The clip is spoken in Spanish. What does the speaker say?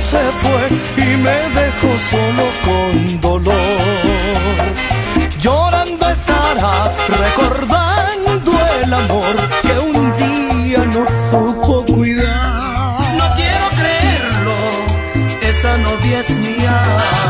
se fue y me dejó solo con dolor. Llorando estará, recordando el amor que un día no supo cuidar. No quiero creerlo, esa novia es mía.